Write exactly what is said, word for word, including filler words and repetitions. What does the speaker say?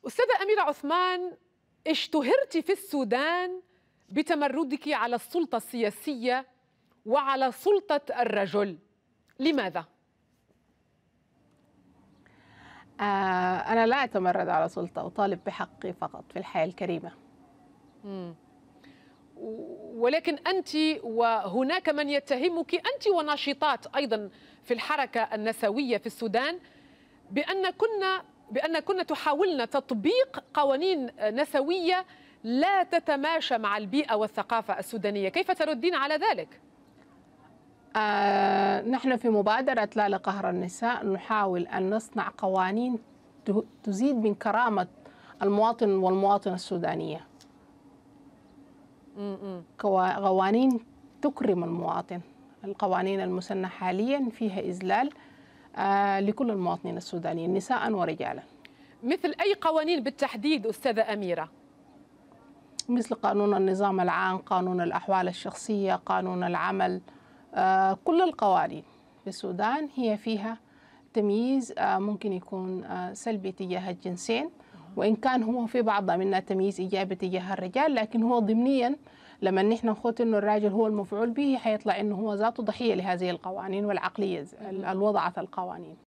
أستاذة أميرة عثمان، اشتهرت في السودان بتمردك على السلطة السياسية وعلى سلطة الرجل، لماذا؟ آه أنا لا أتمرد على سلطة، أطالب بحقي فقط في الحياة الكريمة. مم. ولكن أنت وهناك من يتهمك، أنت وناشطات أيضا في الحركة النسوية في السودان، بأن كنا بأن كنا تحاولن تطبيق قوانين نسوية لا تتماشى مع البيئة والثقافة السودانية، كيف تردين على ذلك؟ آه نحن في مبادرة لا لقهر النساء نحاول أن نصنع قوانين تزيد من كرامة المواطن والمواطنة السودانية. قوانين تكرم المواطن. القوانين المسنة حاليا فيها إذلال آه لكل المواطنين السودانيين نساء ورجالا. مثل أي قوانين بالتحديد أستاذة أميرة؟ مثل قانون النظام العام، قانون الأحوال الشخصية، قانون العمل. آه كل القوانين في السودان هي فيها تمييز آه ممكن يكون آه سلبي تجاه الجنسين، وإن كان هو في بعضها منها تمييز إيجابي تجاه الرجال، لكن هو ضمنيا لما نحن نخوت إنه الراجل هو المفعول به حيطلع إنه هو ذاته ضحية لهذه القوانين والعقلية اللي وضعت القوانين.